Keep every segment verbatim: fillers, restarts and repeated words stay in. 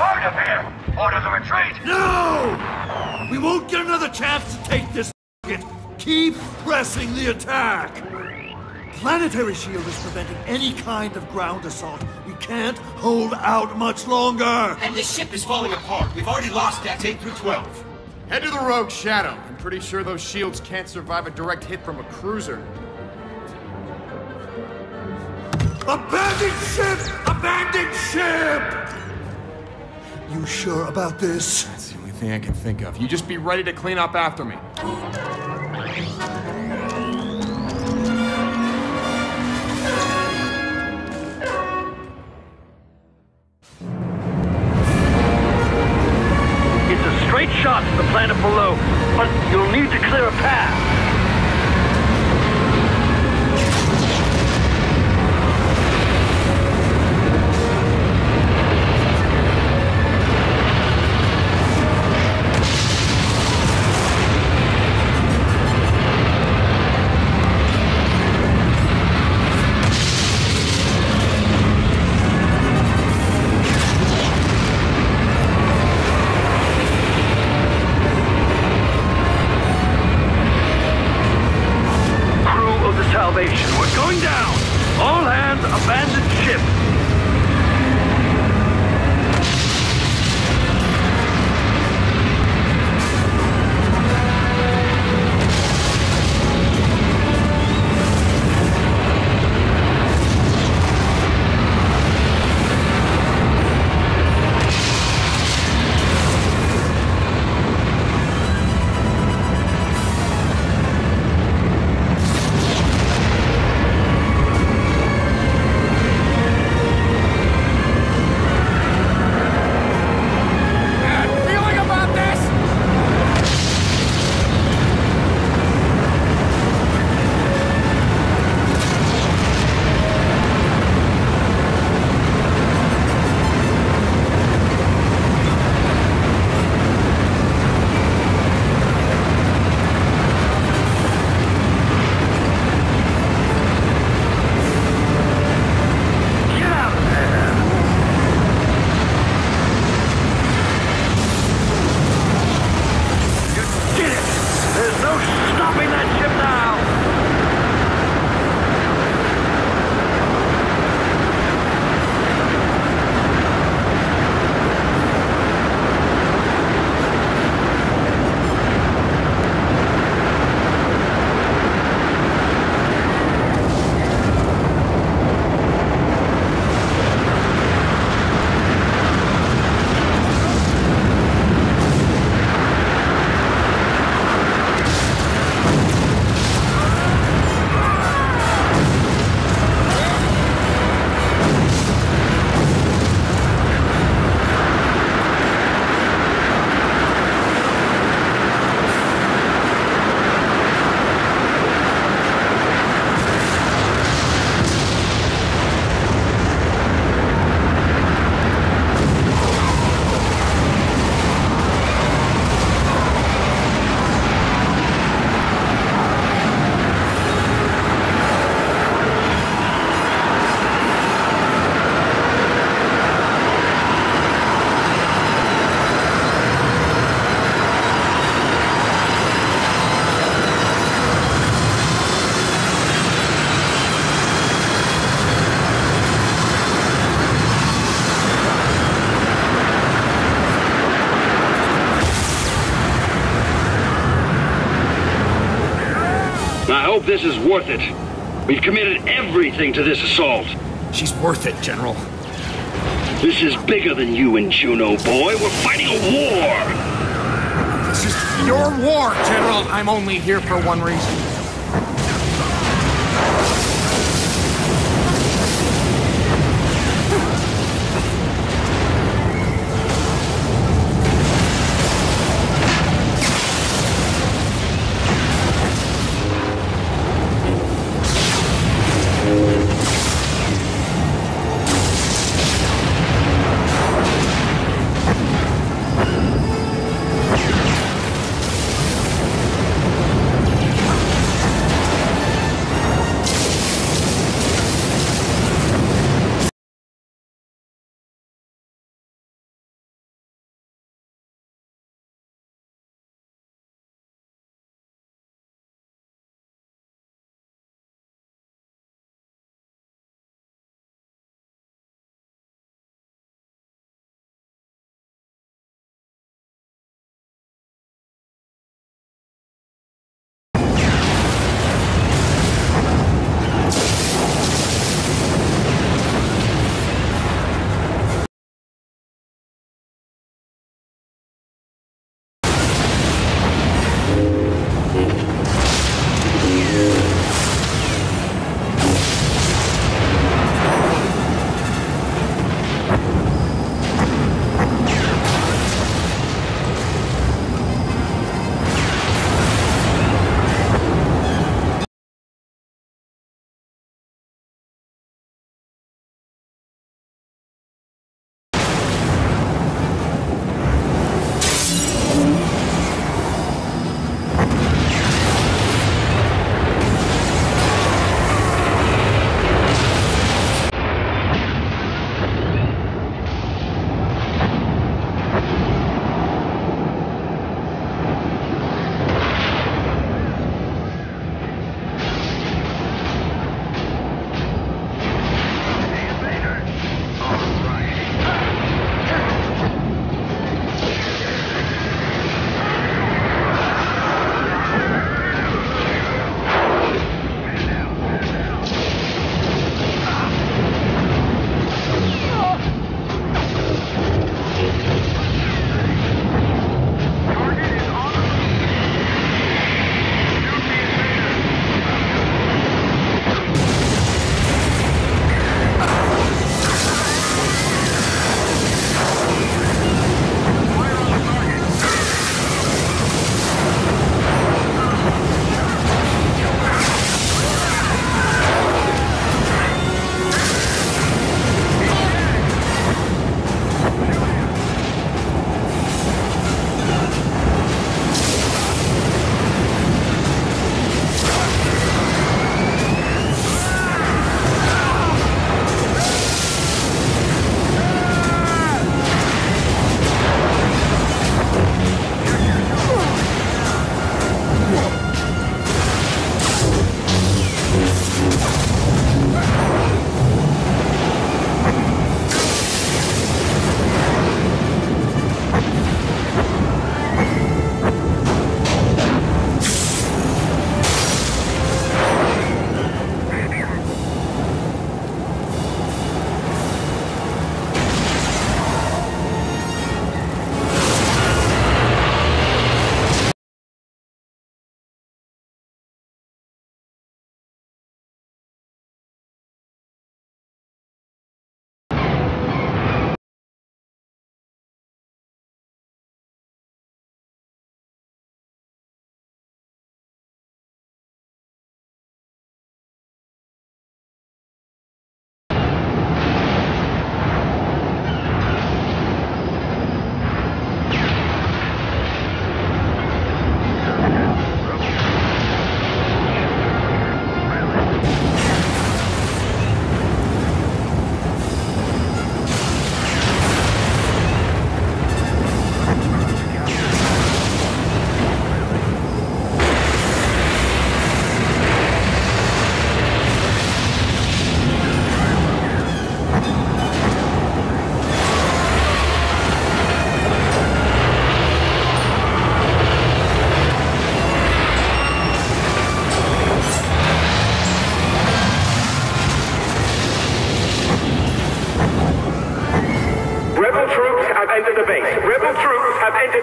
hard up here! Order the retreat! No! We won't get another chance to take this target. Keep pressing the attack! Planetary shield is preventing any kind of ground assault. We can't hold out much longer! And the ship is falling apart. We've already lost decks eight through twelve. Head to the Rogue Shadow. I'm pretty sure those shields can't survive a direct hit from a cruiser. Abandoned ship! Abandoned ship! You sure about this? That's the only thing I can think of. You just be ready to clean up after me. It's a straight shot to the planet below, but you'll need to clear a path. We're going down! All hands, abandon ship! I hope this is worth it. We've committed everything to this assault. She's worth it, General. This is bigger than you and Juno, boy. We're fighting a war! This is your war, General. I'm only here for one reason.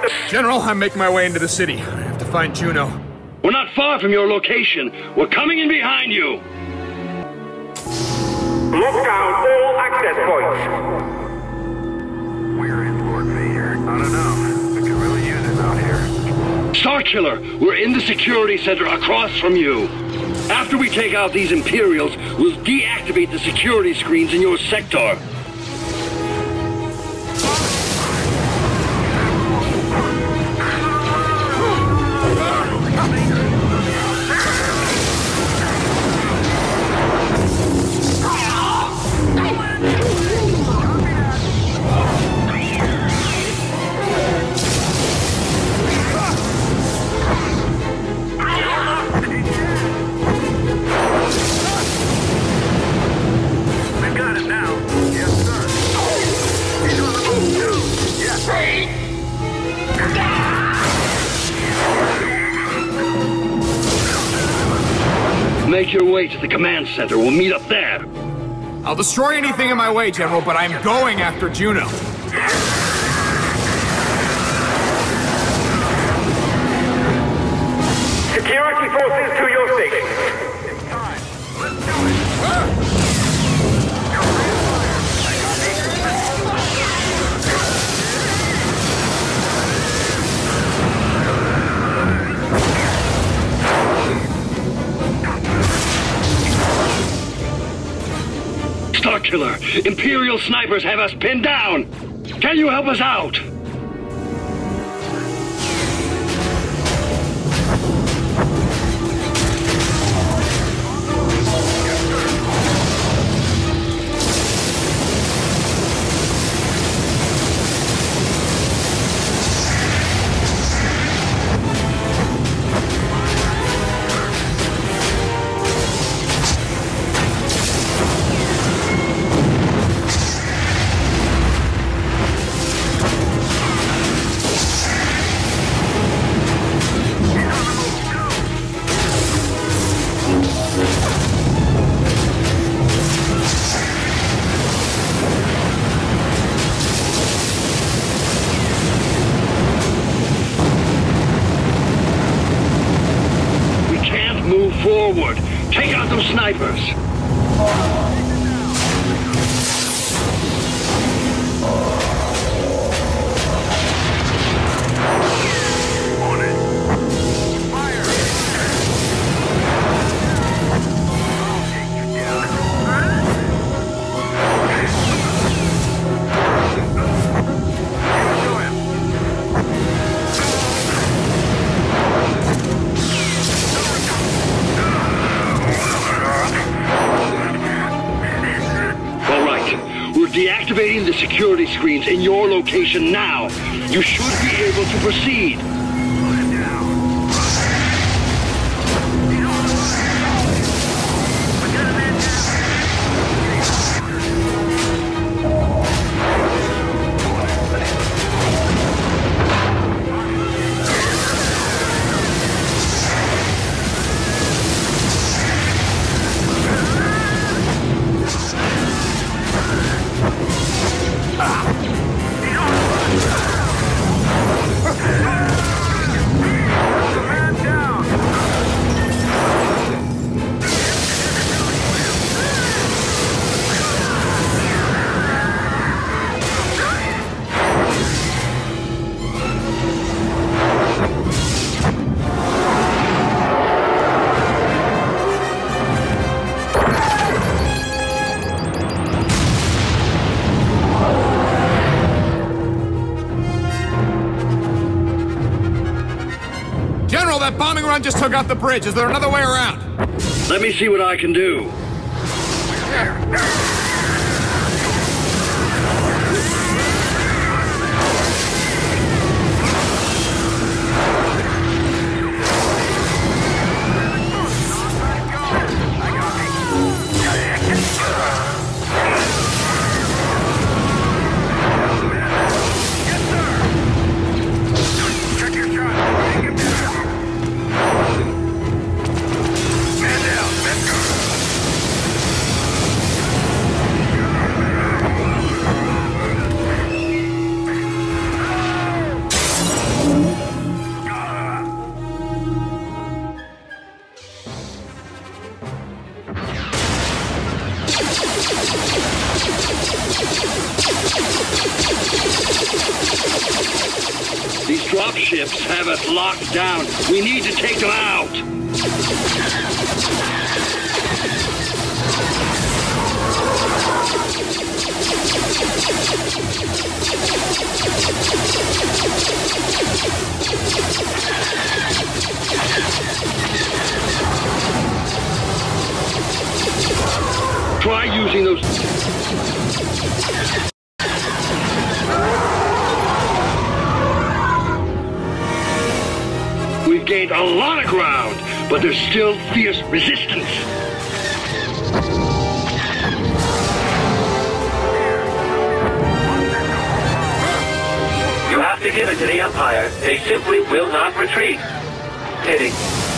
General, I'm making my way into the city. I have to find Juno. We're not far from your location. We're coming in behind you. Lock down all access points. We're in for it here. I don't know. We could really use it out here. Starkiller, we're in the security center across from you. After we take out these Imperials, we'll deactivate the security screens in your sector. Make your way to the command center. We'll meet up there. I'll destroy anything in my way, General, but I'm going after Juno. Security forces to your station. It's time. Let's do it. Starkiller, Imperial snipers have us pinned down. Can you help us out? Forward! Take out those snipers! On it. Fire! I'll take you down. Show him. Deactivating the security screens in your location now. You should be able to proceed. That bombing run just took out the bridge. Is there another way around? Let me see what I can do. dropships have us locked down. We need to take them out. Try using those... We've gained a lot of ground, but there's still fierce resistance. You have to give it to the Empire. They simply will not retreat. Pity.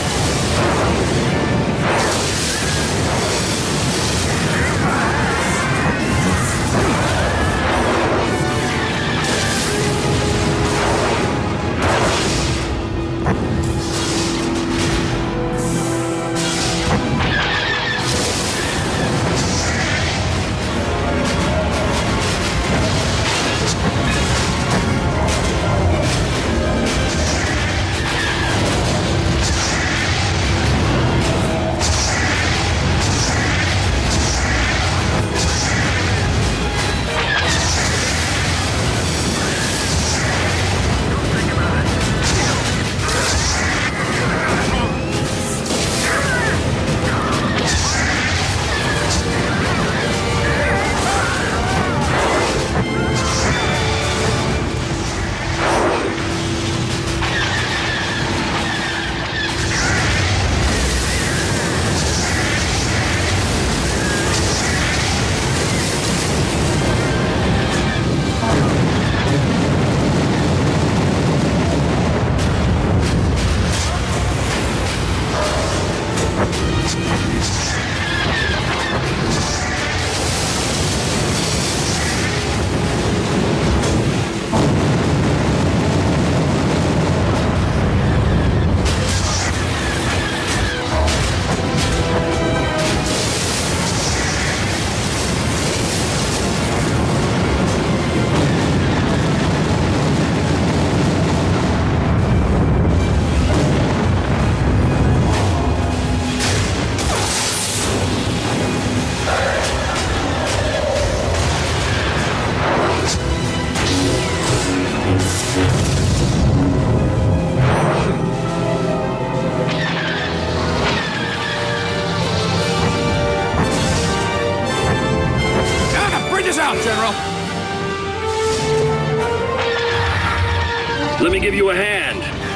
Let me give you a hand.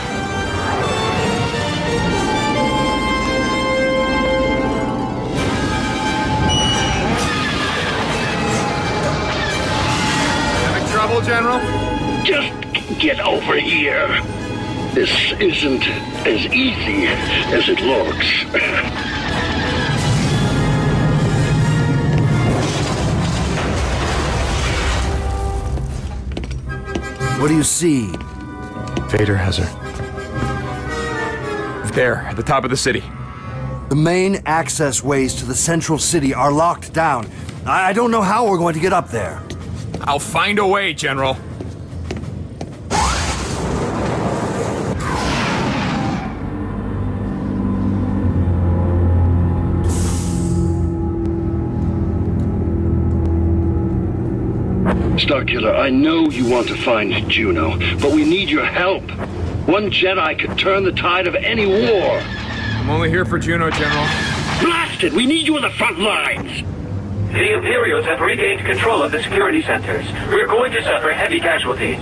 Having trouble, General? Just get over here. This isn't as easy as it looks. What do you see? Vader has her. There, at the top of the city. The main access ways to the central city are locked down. I don't know how we're going to get up there. I'll find a way, General. Starkiller, I know you want to find Juno, but we need your help. One Jedi could turn the tide of any war. I'm only here for Juno, General. Blast it! We need you on the front lines! The Imperials have regained control of the security centers. We're going to suffer heavy casualties.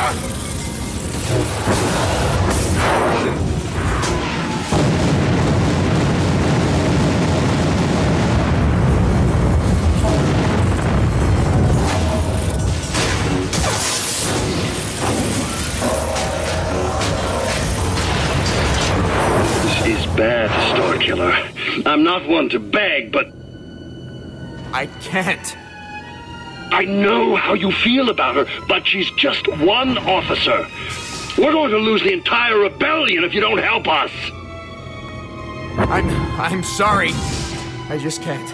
Bad, Starkiller. I'm not one to beg, but I can't. I know how you feel about her, but she's just one officer. We're going to lose the entire rebellion if you don't help us. I'm... I'm sorry. I just can't.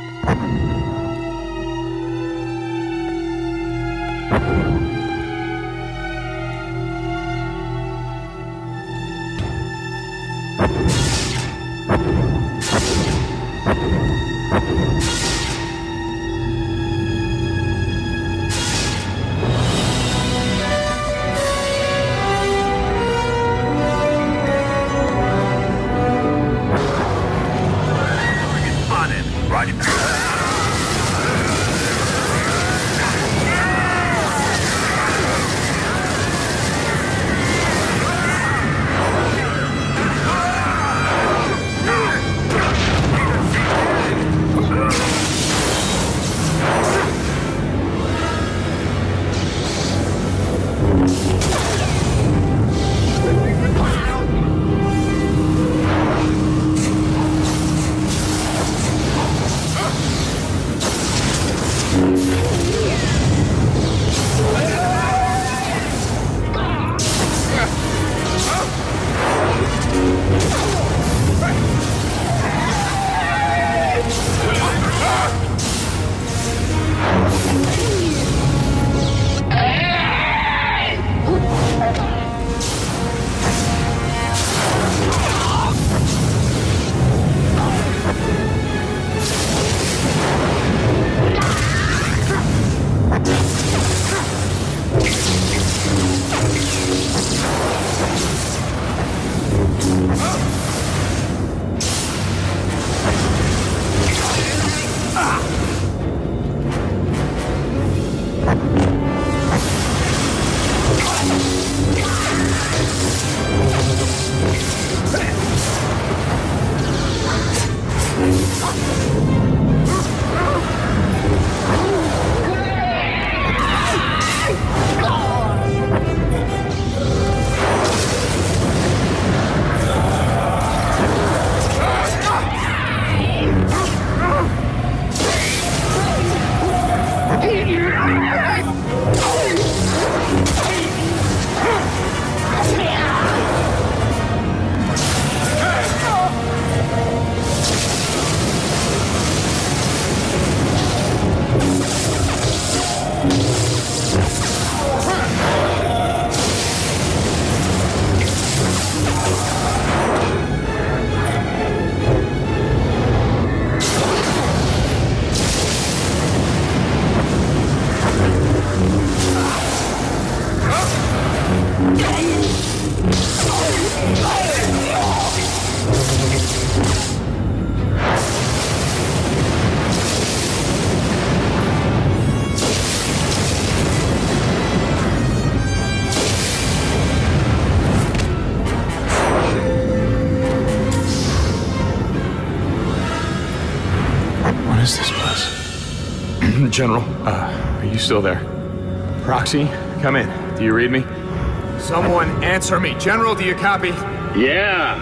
General, uh, are you still there? Proxy, come in. Do you read me? Someone answer me. General, do you copy? Yeah.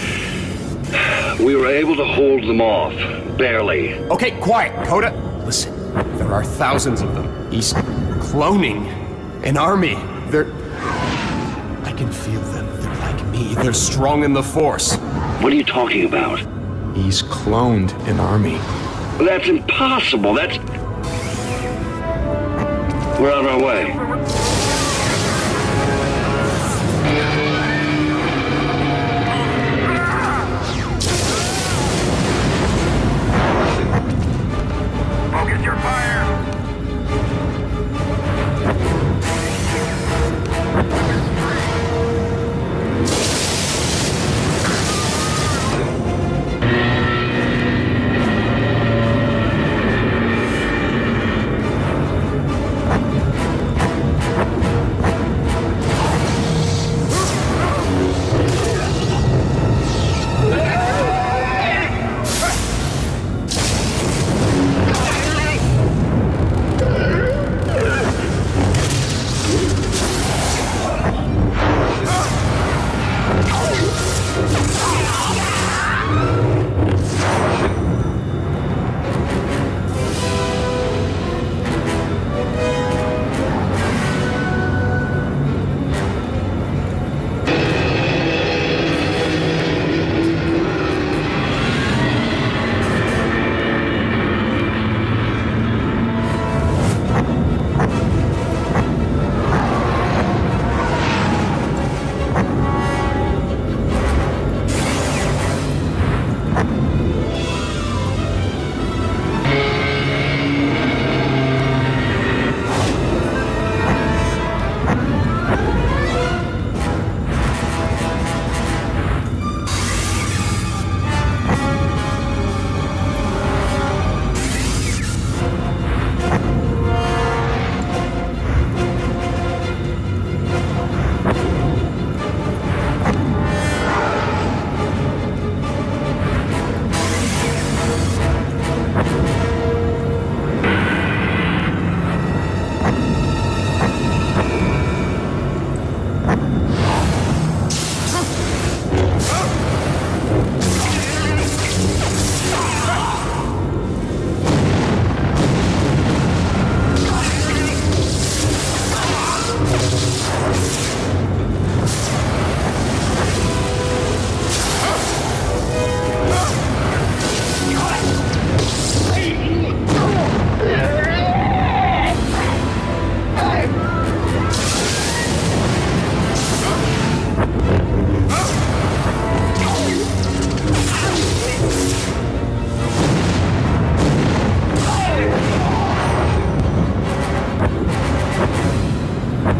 We were able to hold them off. Barely. Okay, quiet. Kota, listen. There are thousands of them. He's cloning an army. They're... I can feel them. They're like me. They're strong in the Force. What are you talking about? He's cloned an army. That's impossible. That's... We're on our way. Focus your fire!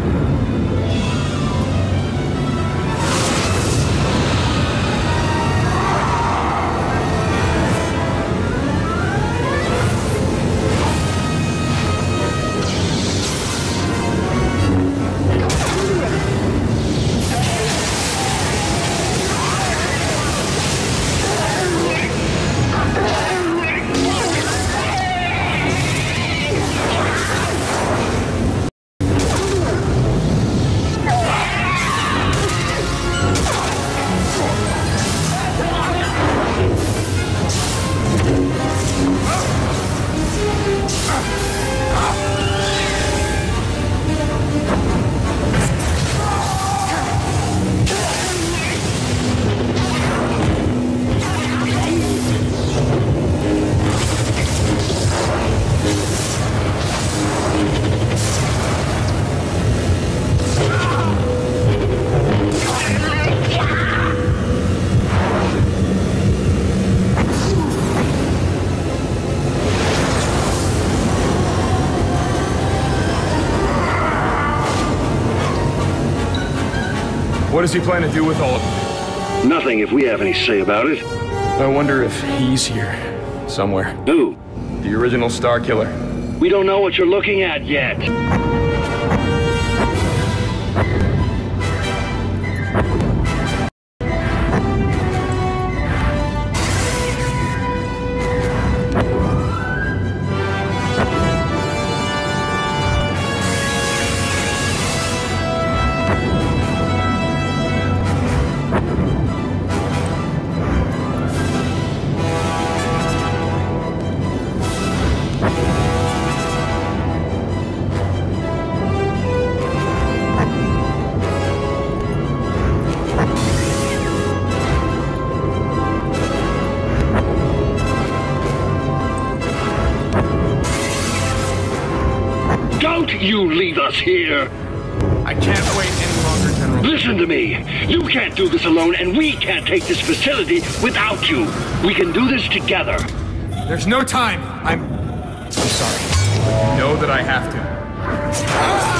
What does he plan to do with all of them? Nothing if we have any say about it. I wonder if he's here. Somewhere. Who? The original Starkiller. We don't know what you're looking at yet. Don't you leave us here! I can't wait any longer, General. Listen to me! You can't do this alone, and we can't take this facility without you! We can do this together! There's no time! I'm... I'm sorry. But you know that I have to.